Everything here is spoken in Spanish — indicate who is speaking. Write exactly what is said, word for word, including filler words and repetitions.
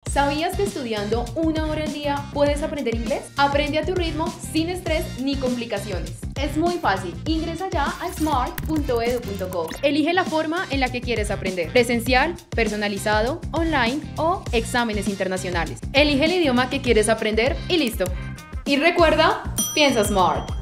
Speaker 1: ¿Sabías que estudiando una hora al día puedes aprender inglés? Aprende a tu ritmo, sin estrés ni complicaciones. Es muy fácil. Ingresa ya a smart punto edu punto co. Elige la forma en la que quieres aprender: presencial, personalizado, online o exámenes internacionales. Elige el idioma que quieres aprender y listo. Y recuerda, piensa smart.